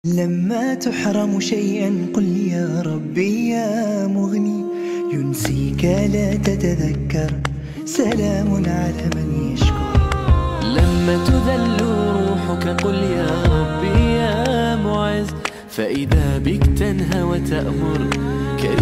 لما تحرم شيئا قل يا ربي يا مغني، ينسيك لا تتذكر، سلام على من يشكر. لما تذل روحك قل يا ربي يا معز، فإذا بك تنهى وتأمر